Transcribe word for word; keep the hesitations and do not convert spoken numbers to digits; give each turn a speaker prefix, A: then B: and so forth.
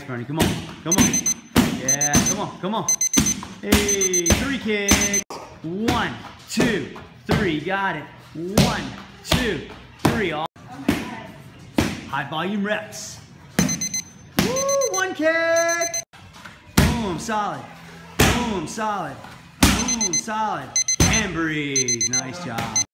A: Bernie. Come on. Come on. Yeah, come on. Come on. Hey, three kicks. One, two, three. Got it. One, two, three. All high volume reps. Woo, one kick. Boom, solid. Boom, solid. Boom, solid. And breathe. Nice job.